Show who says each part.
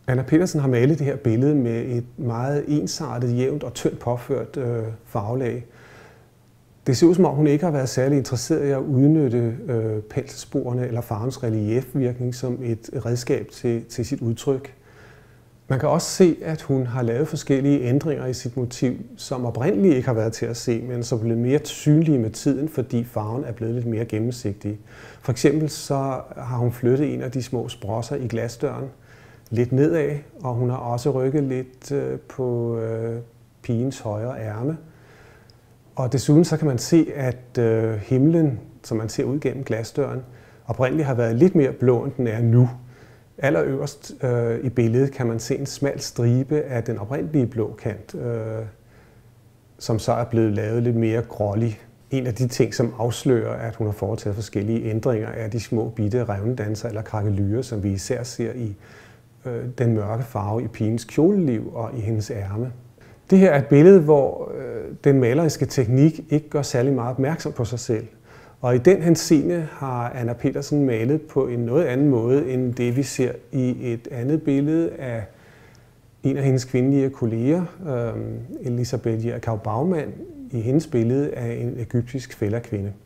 Speaker 1: Anna Petersen har malet det her billede med et meget ensartet, jævnt og tyndt påført farvelag. Det ser ud som om, hun ikke har været særlig interesseret i at udnytte penselsporene eller farvens reliefvirkning som et redskab til sit udtryk. Man kan også se, at hun har lavet forskellige ændringer i sit motiv, som oprindeligt ikke har været til at se, men som er blevet mere synlige med tiden, fordi farven er blevet lidt mere gennemsigtig. For eksempel så har hun flyttet en af de små sprosser i glasdøren lidt nedad, og hun har også rykket lidt på pigens højre ærme. Og desuden så kan man se, at himlen, som man ser ud gennem glasdøren, oprindeligt har været lidt mere blå, end den er nu. Allerøverst i billedet kan man se en smal stribe af den oprindelige blå kant, som så er blevet lavet lidt mere grålig. En af de ting, som afslører, at hun har foretaget forskellige ændringer, er de små bitte revnedanser eller krakelyer, som vi især ser i den mørke farve i pigens kjoleliv og i hendes ærme. Det her er et billede, hvor den maleriske teknik ikke gør særlig meget opmærksom på sig selv. Og i den henseende har Anna Petersen malet på en noget anden måde, end det vi ser i et andet billede af en af hendes kvindelige kolleger, Elisabeth Jerkau Baumann, i hendes billede af en egyptisk fællerkvinde.